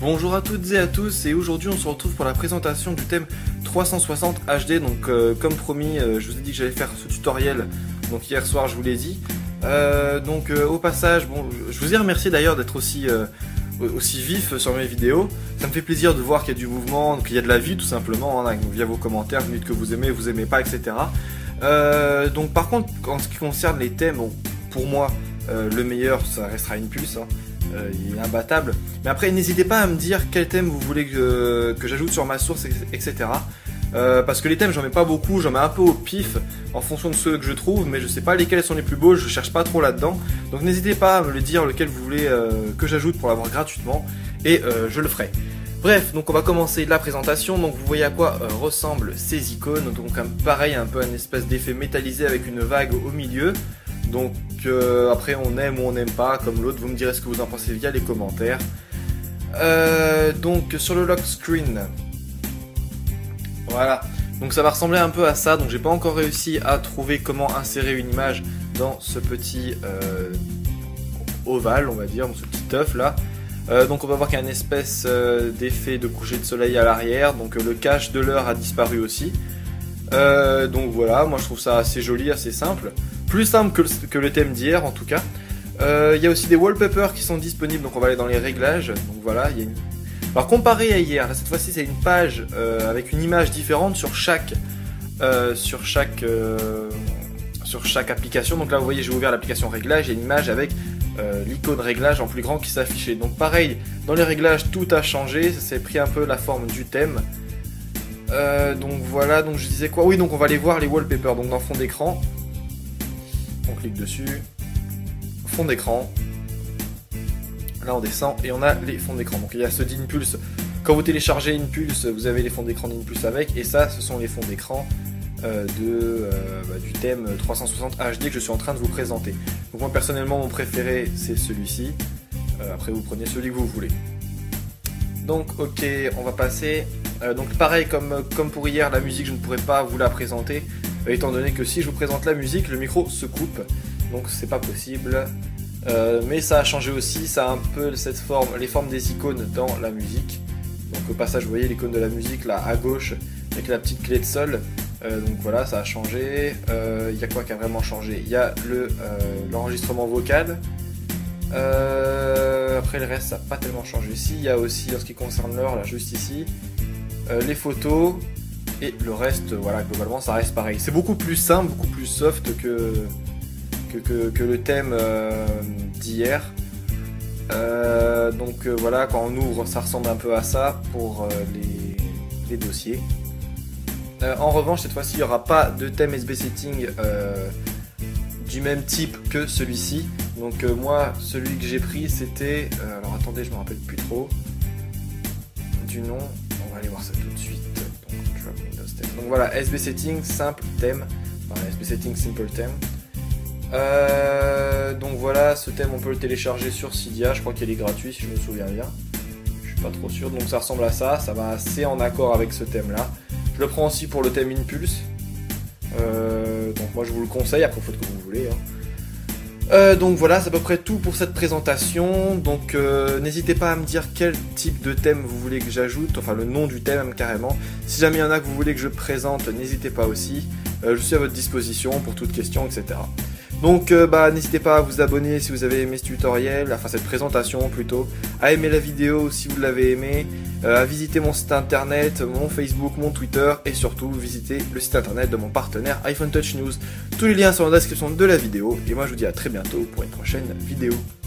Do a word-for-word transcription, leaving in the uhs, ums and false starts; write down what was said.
Bonjour à toutes et à tous, et aujourd'hui on se retrouve pour la présentation du thème trois cent soixante H D. Donc euh, comme promis, euh, je vous ai dit que j'allais faire ce tutoriel, donc hier soir je vous l'ai dit. Euh, donc euh, au passage, bon, je vous ai remercié d'ailleurs d'être aussi, euh, aussi vif sur mes vidéos. Ça me fait plaisir de voir qu'il y a du mouvement, qu'il y a de la vie tout simplement, hein, via vos commentaires, vous dites que vous aimez, vous aimez pas, et cetera. Euh, donc par contre, en ce qui concerne les thèmes, bon, pour moi, euh, le meilleur, ça restera Impulse, hein. Euh, il est imbattable. Mais après, n'hésitez pas à me dire quel thème vous voulez que, que j'ajoute sur ma source, et cetera. Euh, parce que les thèmes, j'en mets pas beaucoup, j'en mets un peu au pif, en fonction de ceux que je trouve, mais je sais pas lesquels sont les plus beaux, je cherche pas trop là-dedans. Donc n'hésitez pas à me le dire, lequel vous voulez euh, que j'ajoute pour l'avoir gratuitement, et euh, je le ferai. Bref, donc on va commencer la présentation. Donc vous voyez à quoi euh, ressemblent ces icônes. Donc un, pareil, un peu un espèce d'effet métallisé avec une vague au milieu. Donc euh, après on aime ou on n'aime pas, comme l'autre, vous me direz ce que vous en pensez via les commentaires. Euh, donc sur le lock screen, voilà, donc ça va ressembler un peu à ça. Donc j'ai pas encore réussi à trouver comment insérer une image dans ce petit euh, ovale, on va dire, dans ce petit œuf là. Euh, donc on va voir qu'il y a une espèce euh, d'effet de coucher de soleil à l'arrière. Donc euh, le cache de l'heure a disparu aussi. Euh, donc voilà, moi je trouve ça assez joli, assez simple. Plus simple que le, que le thème d'hier en tout cas. Il euh, y a aussi des wallpapers qui sont disponibles, donc on va aller dans les réglages. Donc voilà, il y a une... Alors comparé à hier, là cette fois-ci c'est une page euh, avec une image différente sur chaque, euh, sur chaque, euh, sur chaque application. Donc là vous voyez, j'ai ouvert l'application réglage, il y a une image avec euh, l'icône réglage en plus grand qui s'affichait. Donc pareil, dans les réglages tout a changé, ça s'est pris un peu la forme du thème. Euh, donc voilà, donc je disais quoi? Oui, donc on va aller voir les wallpapers, donc dans fond d'écran. On clique dessus, fond d'écran, là on descend et on a les fonds d'écran. Donc il y a ceux d'Impulse, quand vous téléchargez Impulse, vous avez les fonds d'écran d'Impulse avec, et ça ce sont les fonds d'écran euh, de, euh, bah, du thème trois cent soixante H D que je suis en train de vous présenter. Donc moi personnellement mon préféré c'est celui-ci, euh, après vous prenez celui que vous voulez. Donc ok, on va passer, euh, donc pareil comme, comme pour hier, la musique je ne pourrais pas vous la présenter, euh, étant donné que si je vous présente la musique, le micro se coupe, donc c'est pas possible. Euh, mais ça a changé aussi, ça a un peu cette forme, les formes des icônes dans la musique. Donc au passage vous voyez l'icône de la musique là à gauche avec la petite clé de sol, euh, donc voilà ça a changé. Il euh, y a quoi qui a vraiment changé? Il y a le, euh, l'enregistrement vocal. Euh, après le reste ça n'a pas tellement changé. Si, il y a aussi en ce qui concerne l'heure là juste ici, euh, les photos, et le reste voilà globalement ça reste pareil. C'est beaucoup plus simple, beaucoup plus soft que, que, que, que le thème euh, d'hier. Euh, donc euh, voilà, quand on ouvre ça ressemble un peu à ça pour euh, les, les dossiers. Euh, en revanche cette fois-ci il n'y aura pas de thème S B Setting euh, du même type que celui-ci. Donc euh, moi, celui que j'ai pris, c'était... Euh, alors attendez, je me rappelle plus trop du nom. On va aller voir ça tout de suite. Donc, drop Windows theme. Donc voilà, S B Setting, simple thème. Enfin, S B Setting, simple theme. Euh, donc voilà, ce thème, on peut le télécharger sur Cydia. Je crois qu'il est gratuit, si je me souviens bien. Je suis pas trop sûr. Donc ça ressemble à ça. Ça va assez en accord avec ce thème-là. Je le prends aussi pour le thème Impulse. Euh, donc moi, je vous le conseille. Après, il faut que vous voulez. Hein. Euh, donc voilà, c'est à peu près tout pour cette présentation. Donc euh, n'hésitez pas à me dire quel type de thème vous voulez que j'ajoute, enfin le nom du thème carrément. Si jamais il y en a que vous voulez que je présente, n'hésitez pas aussi. Euh, je suis à votre disposition pour toute question, et cetera. Donc euh, bah, n'hésitez pas à vous abonner si vous avez aimé ce tutoriel, enfin cette présentation plutôt, à aimer la vidéo si vous l'avez aimé, euh, à visiter mon site internet, mon Facebook, mon Twitter, et surtout visiter le site internet de mon partenaire iPhone Touch News. Tous les liens sont dans la description de la vidéo, et moi je vous dis à très bientôt pour une prochaine vidéo.